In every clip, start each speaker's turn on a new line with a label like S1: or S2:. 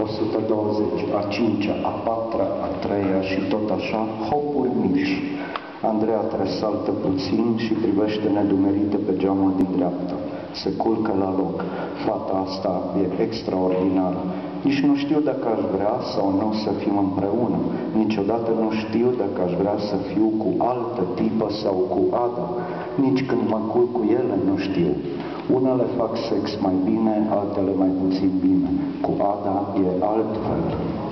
S1: 120, a 5-a, a 4-a, a 3-a și tot așa, hopuri mici. Andreea tresaltă puțin și privește nedumerită pe geamul din dreapta. Se culcă la loc. Fata asta e extraordinară. Nici nu știu dacă aș vrea sau nu să fim împreună. Niciodată nu știu dacă aș vrea să fiu cu altă tipă sau cu Ada. Nici când mă culc cu ele nu știu. Unele fac sex mai bine, altele mai puțin bine. Cu Ada e altfel.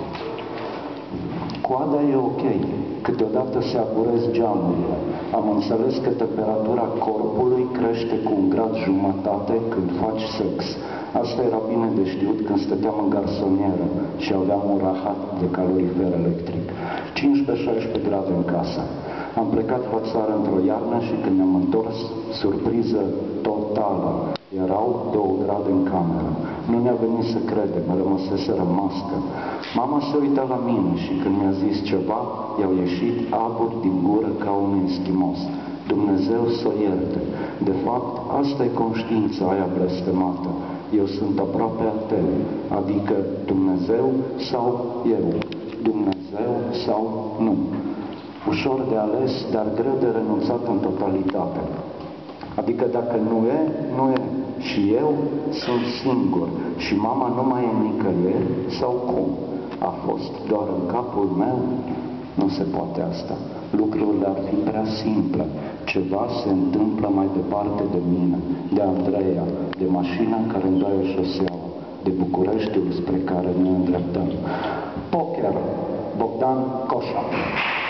S1: Cu Ada e ok. Câteodată se apurez geamurile. Am înțeles că temperatura corpului crește cu 1,5 grade când faci sex. Asta era bine de știut când stăteam în garsonieră și aveam un rahat de calorifer electric. 15-16 grade în casă. Am plecat la țară într-o iarnă și când ne-am întors, surpriză totală. Erau 2 grade în cameră. Nu ne-a venit să credem, rămăseseră mască. Mama se uita la mine și când mi-a zis ceva, i-au ieșit aburi din gură ca un eschimos. Dumnezeu să o ierte. De fapt, asta e conștiința aia blestemată. Eu sunt aproape ateu, adică Dumnezeu sau eu, Dumnezeu sau nu. Ușor de ales, dar greu de renunțat în totalitate. Adică dacă nu e, nu e. Și eu sunt singur și mama nu mai e nicăieri sau cum? A fost doar în capul meu? Nu se poate asta. Lucrurile ar fi prea simple. Ceva se întâmplă mai departe de mine, de Andreea, de mașina care îndoie șoseaua, de Bucureștiul spre care ne îndreptăm. Poker, Bogdan Coșa.